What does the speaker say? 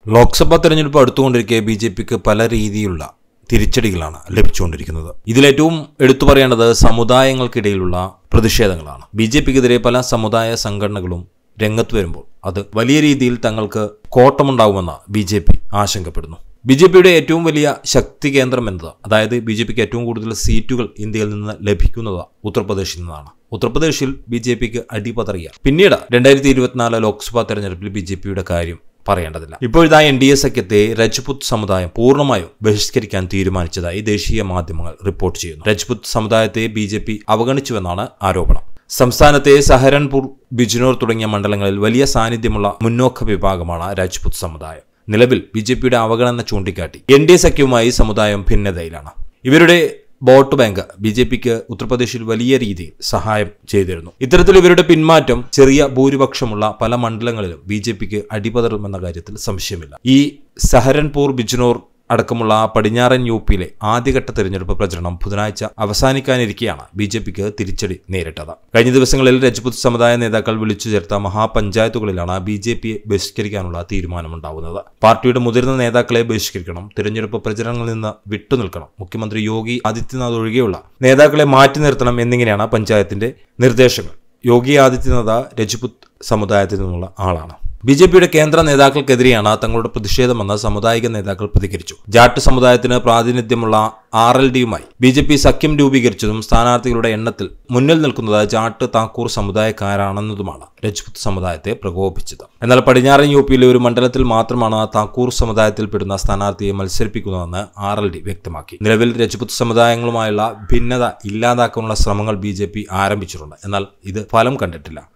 ലോക്സഭാ തെരഞ്ഞെടുപ്പ് അടുത്തുകൊണ്ടിരിക്കെ ബിജെപിക്ക് പല രീതിയിലുള്ള തിരിച്ചടികളാണ് ലഭിച്ചുകൊണ്ടിരിക്കുന്നത്. ഇതിലേറ്റവും എടുത്തു പറയേണ്ടത് സമുദായങ്ങൾക്കിടയിലുള്ള പ്രതിഷേധങ്ങളാണ്. ബിജെപിക്കെതിരെ പല സമുദായ സംഘടനകളും രംഗത്ത് വരുമ്പോൾ അത് വലിയ രീതിയിൽ തങ്ങൾക്ക് കോട്ടമുണ്ടാകുമെന്ന് ബിജെപി ആശങ്കപ്പെടുന്നു. ബിജെപിയുടെ ഏറ്റവും വലിയ ശക്തി കേന്ദ്രം എന്നത്, അതായത് ബിജെപിക്ക് ഏറ്റവും കൂടുതൽ സീറ്റുകൾ ഇന്ത്യയിൽ നിന്ന് ലഭിക്കുന്നത് ഉത്തർപ്രദേശിൽ നിന്നാണ്. ഉത്തർപ്രദേശിൽ ബിജെപിക്ക് അടിപതറിയ പിന്നീട് 2024 ലോക്സഭാ തെരഞ്ഞെടുപ്പിൽ ബിജെപിയുടെ കാര്യം പറയേണ്ടതില്ല. ഇപ്പോഴിതാ NDA സഖ്യത്തെ രജ്പുത് സമുദായം പൂർണ്ണമായും ബഹിഷ്കരിക്കാൻ തീരുമാനിച്ചതായി ദേശീയ മാധ്യമങ്ങൾ റിപ്പോർട്ട് ചെയ്യുന്നു. രജ്പുത് സമുദായത്തെ ബിജെപി അവഗണിച്ചുവെന്നാണ് ആരോപണം. സംസ്ഥാനത്തെ സഹരൻപൂർ, ബിജ്നോർ തുടങ്ങിയ മണ്ഡലങ്ങളിൽ വലിയ സാന്നിധ്യമുള്ള മുന്നോക്ക വിഭാഗമാണ് രജ്പുത് സമുദായം. നിലവിൽ ബിജെപിയുടെ അവഗണന ചൂണ്ടിക്കാട്ടി NDA സഖ്യവുമായി സമുദായം ഭിന്നതയിലാണ്. ഇവരുടെ വോട്ട് ബാങ്ക് ബിജെപിക്ക് ഉത്തർപ്രദേശിൽ വലിയ രീതിയിൽ സഹായം ചെയ്തിരുന്നു. ഇത്തരത്തിൽ ഇവരുടെ പിന്മാറ്റം ചെറിയ ഭൂരിപക്ഷമുള്ള പല മണ്ഡലങ്ങളിലും ബിജെപിക്ക് അടിപതറുമെന്ന കാര്യത്തിൽ സംശയമില്ല. ഈ സഹരൻപൂർ, ബിജ്നോർ അടക്കമുള്ള പടിഞ്ഞാറൻ UPയിലെ ആദ്യഘട്ട തെരഞ്ഞെടുപ്പ് പ്രചരണം ബുധനാഴ്ച അവസാനിക്കാനിരിക്കെയാണ് ബിജെപിക്ക് തിരിച്ചടി നേരിട്ടത്. കഴിഞ്ഞ ദിവസങ്ങളിൽ രജ്പുത് സമുദായ നേതാക്കൾ വിളിച്ചു ചേർത്ത മഹാപഞ്ചായത്തുകളിലാണ് ബിജെപിയെ ബഹിഷ്കരിക്കാനുള്ള തീരുമാനമുണ്ടാവുന്നത്. പാർട്ടിയുടെ മുതിർന്ന നേതാക്കളെ ബഹിഷ്കരിക്കണം, തിരഞ്ഞെടുപ്പ് പ്രചരണങ്ങളിൽ നിന്ന് വിട്ടുനിൽക്കണം, മുഖ്യമന്ത്രി യോഗി ആദിത്യനാഥ് ഒഴികെയുള്ള നേതാക്കളെ മാറ്റി നിർത്തണം എന്നിങ്ങനെയാണ് പഞ്ചായത്തിന്റെ നിർദ്ദേശങ്ങൾ. യോഗി ആദിത്യനാഥ് രജ്പുത് സമുദായത്തിൽ നിന്നുള്ള ആളാണ്. ബിജെപിയുടെ കേന്ദ്ര നേതാക്കൾക്കെതിരെയാണ് തങ്ങളുടെ പ്രതിഷേധമെന്ന് സാമുദായിക നേതാക്കൾ പ്രതികരിച്ചു. ജാട്ട് സമുദായത്തിന് പ്രാതിനിധ്യമുള്ള RLDയുമായി ബിജെപി സഖ്യം രൂപീകരിച്ചതും സ്ഥാനാർത്ഥികളുടെ എണ്ണത്തിൽ മുന്നിൽ നിൽക്കുന്നത് ജാട്ട് താക്കൂർ സമുദായക്കാരാണെന്നതുമാണ് രജ്പുത് സമുദായത്തെ പ്രകോപിപ്പിച്ചത്. എന്നാൽ പടിഞ്ഞാറൻ UPയിലെ ഒരു മണ്ഡലത്തിൽ മാത്രമാണ് താക്കൂർ സമുദായത്തിൽപ്പെടുന്ന സ്ഥാനാർത്ഥിയെ മത്സരിപ്പിക്കുന്നതെന്ന് RLD വ്യക്തമാക്കി. നിലവിൽ രജ്പുത് സമുദായങ്ങളുമായുള്ള ഭിന്നത ഇല്ലാതാക്കാനുള്ള ശ്രമങ്ങൾ ബിജെപി ആരംഭിച്ചിട്ടുണ്ട്. എന്നാൽ ഇത് ഫലം കണ്ടിട്ടില്ല.